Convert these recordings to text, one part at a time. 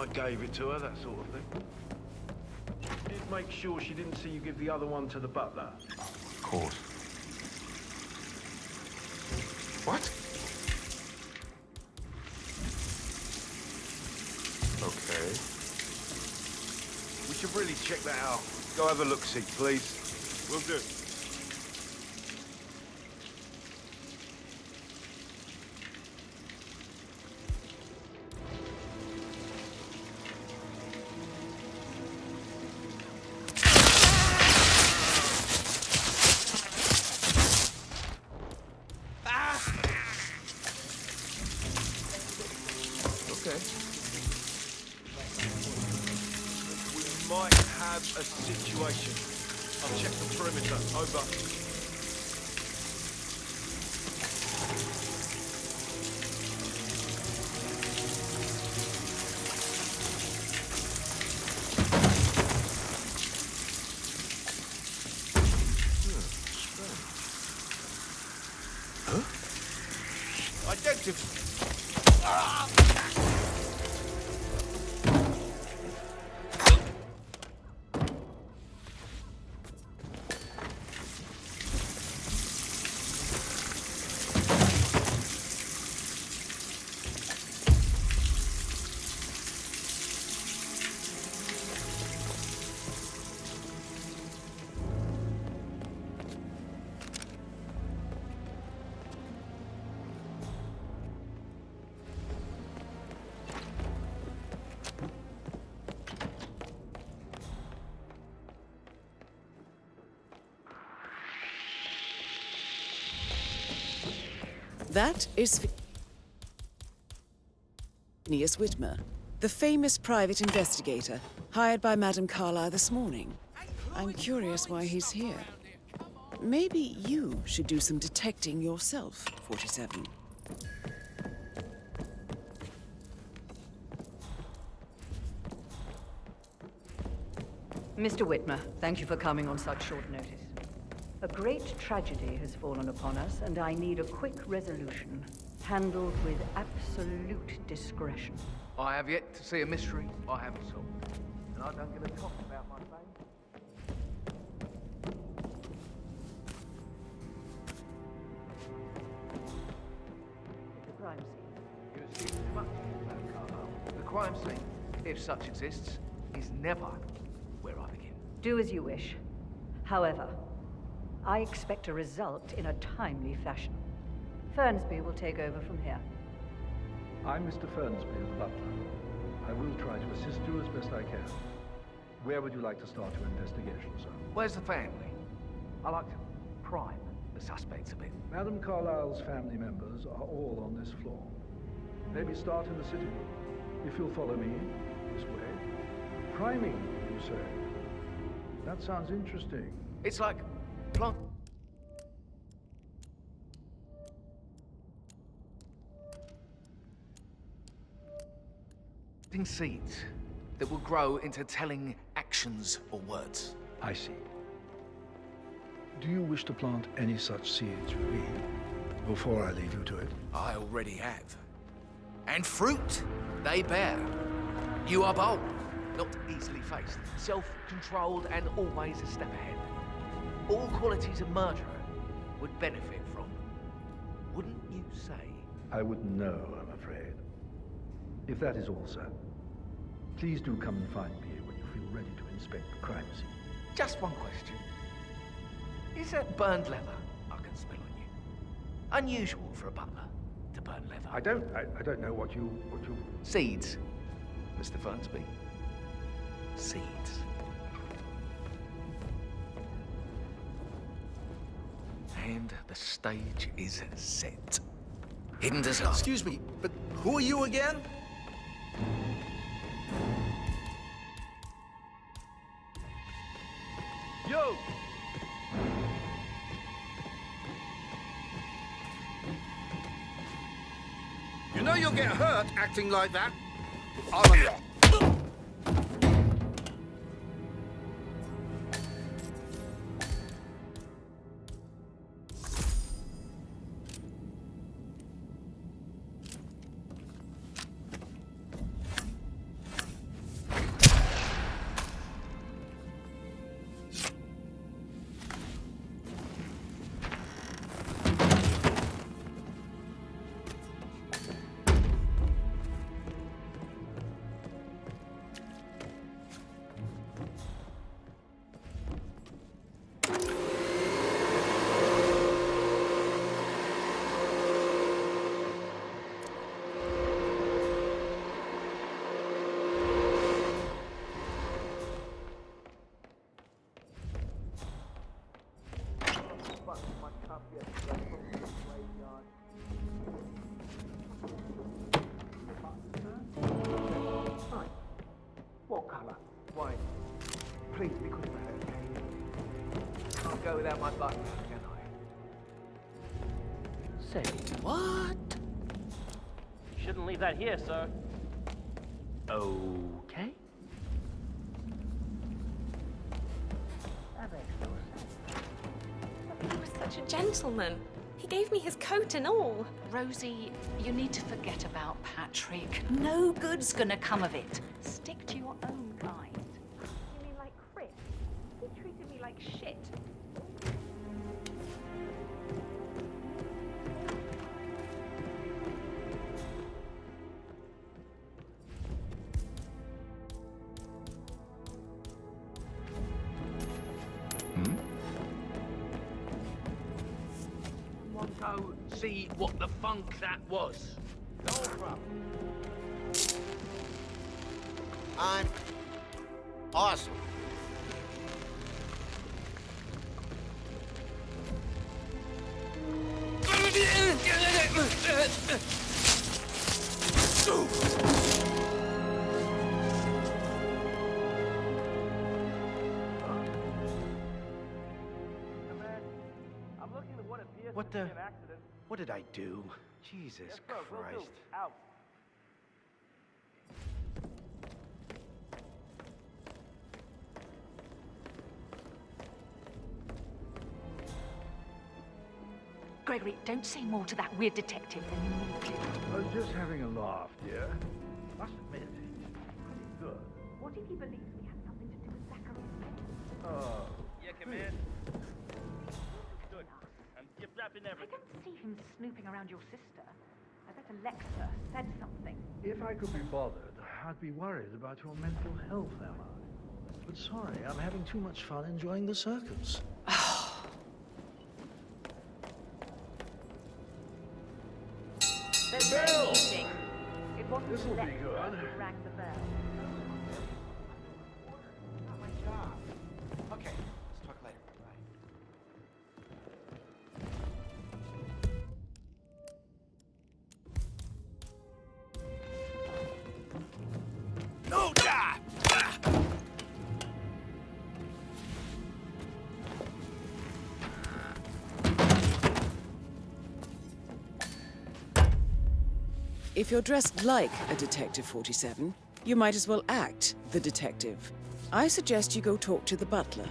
gave it to her, that sort of thing. You did make sure she didn't see you give the other one to the butler. Of course. What? Okay. We should really check that out. Go have a look-see, please. Will do. Might have a situation. I'll check the perimeter. Over. Huh? Identify. That is Phineas Whitmer, the famous private investigator hired by Madame Carlyle this morning. I'm curious why he's here. Maybe you should do some detecting yourself, 47. Mr. Whitmer, thank you for coming on such short notice. A great tragedy has fallen upon us, and I need a quick resolution, handled with absolute discretion. I have yet to see a mystery I haven't solved. And I don't give a toss about my fame. It's a crime scene. You assume too much, Madame Carlyle. The crime scene, if such exists, is never where I begin. Do as you wish. However, I expect a result in a timely fashion. Fernsby will take over from here. I'm Mr. Fernsby, the butler. I will try to assist you as best I can. Where would you like to start your investigation, sir? Where's the family? I like to prime the suspects a bit. Madame Carlyle's family members are all on this floor. Maybe start in the sitting room. If you'll follow me, this way. Priming, you say? That sounds interesting. It's like planting seeds that will grow into telling actions or words. I see. Do you wish to plant any such seeds with me before I leave you to it? I already have. And fruit they bear. You are bold, not easily faced, self-controlled, and always a step ahead. All qualities a murderer would benefit from. Wouldn't you say? I wouldn't know, I'm afraid. If that is all, sir, please do come and find me when you feel ready to inspect the crime scene. Just one question. Is that burned leather I can smell on you? Unusual for a butler to burn leather. I don't know what you... Seeds, Mr. Fernsby. Seeds. And the stage is set. Hidden design. Excuse me, but who are you again? Yo! You know you'll get hurt acting like that. please be quick about it, okay? Can't go without my button, can I? Say, What? you shouldn't leave that here, sir. Okay. That makes no sense. He was such a gentleman. He gave me his coat and all. Rosie, you need to forget about Patrick. No good's gonna come of it. Stick to your own kind. You mean like Chris? He treated me like shit. Go see what the funk that was. No problem. I'm awesome. I'm looking at what appears What to be the- an accident. What did I do? Jesus Yes, sir, will do. Christ. Out. Gregory, don't say more to that weird detective than you need to. I was just having a laugh, dear. Must admit, it's pretty good. What if he believes we had something to do with Zachary's death? Oh, Yeah, come in. Good. And you're wrapping I everything. don't see him snooping around your sister. I bet Alexa said something. if I could be bothered, I'd be worried about your mental health, Emma. But sorry, I'm having too much fun enjoying the circus. There's no meeting. It wasn't This'll be Alexa good. who rang the bell. Not my job. Okay, let's talk later. Bye. No, die! If you're dressed like a Detective 47, you might as well act the detective. I suggest you go talk to the butler.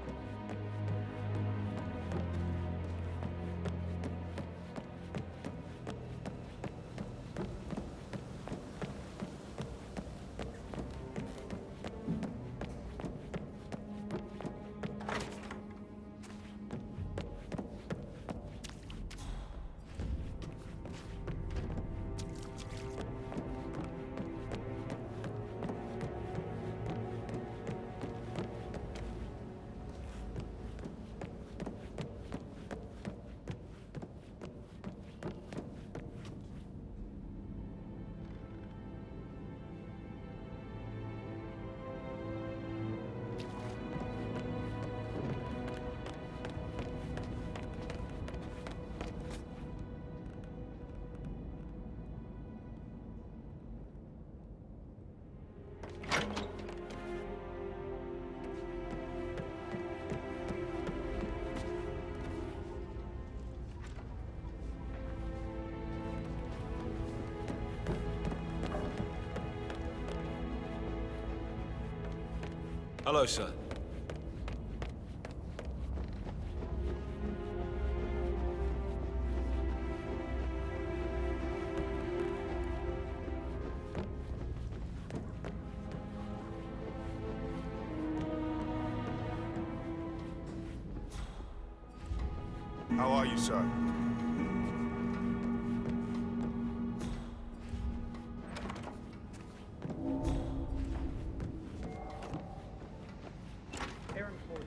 Hello, sir. How are you, sir? Aaron Ford.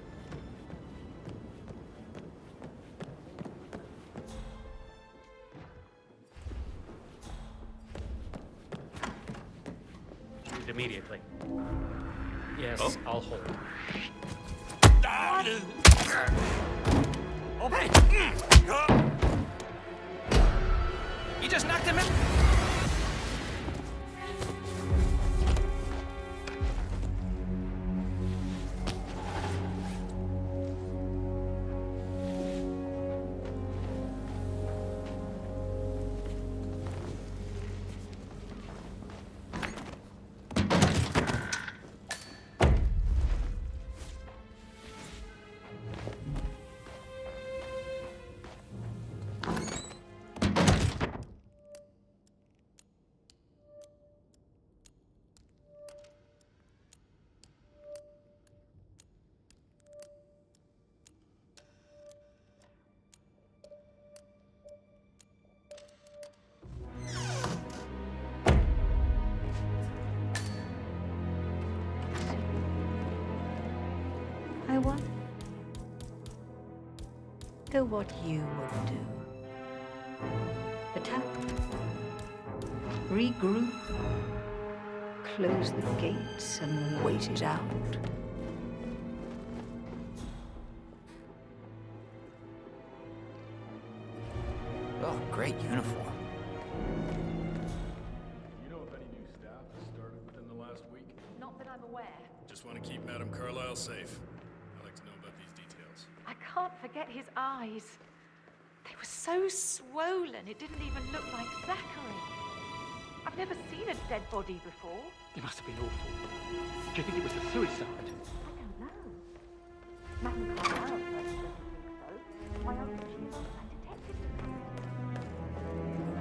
Leave immediately. Yes, I'll hold. You just knocked him out. exactly what you would do. Attack. Regroup. Close the gates and wait it out. Oh, great uniform. You know if any new staff has started within the last week? Not that I'm aware. Just want to keep Madame Carlyle safe. I'd like to know about these details. I can't forget his eyes. They were so swollen, it didn't even look like Zachary. I've never seen a dead body before. It must have been awful. Do you think it was a suicide? I don't know. Madame Carlyle first doesn't think so. Why else would she ask that detective to come in?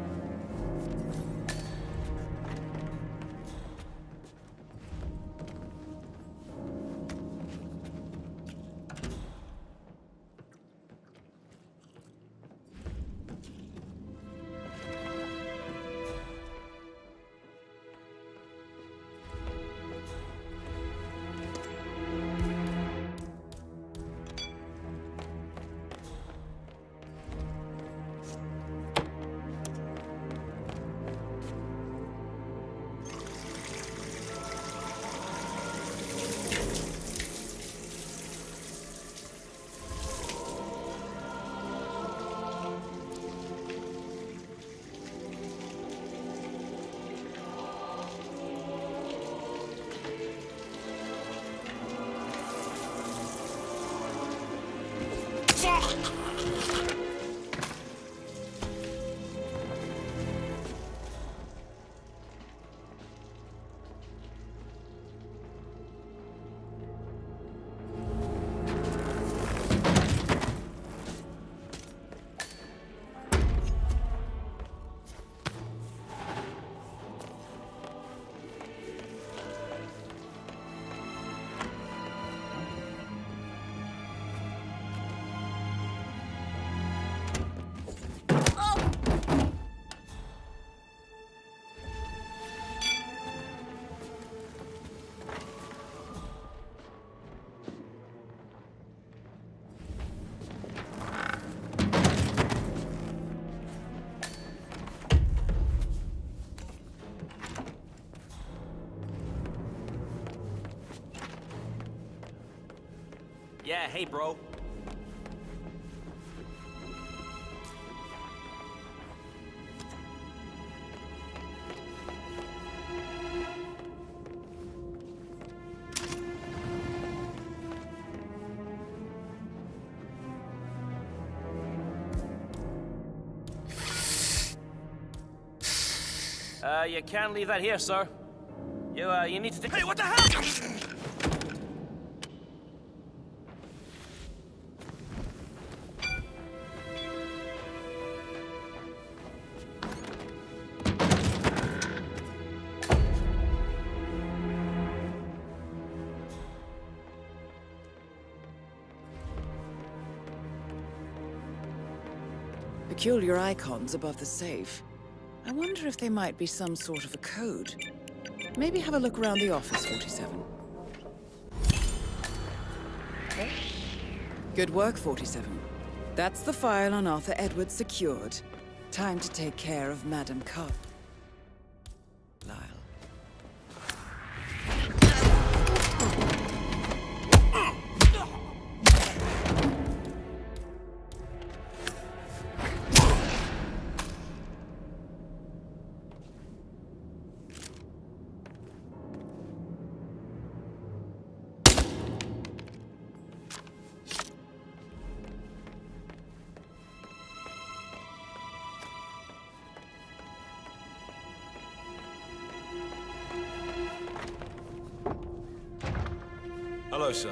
Yeah, hey, bro. You can't leave that here, sir. You need to... Hey, what the hell?! Peculiar icons above the safe. I wonder if they might be some sort of a code. Maybe have a look around the office, 47. Good work, 47. That's the file on Arthur Edwards secured. Time to take care of Madame Carlyle. Hello, sir.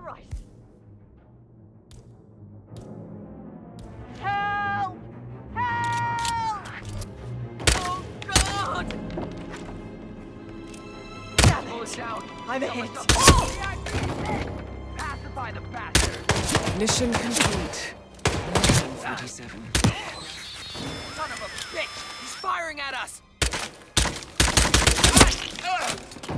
right. Help! Help! Oh, God! Damn it! Push out. I'm hit. Pacify the bastard. Mission complete. 1947. Son of a bitch! He's firing at us!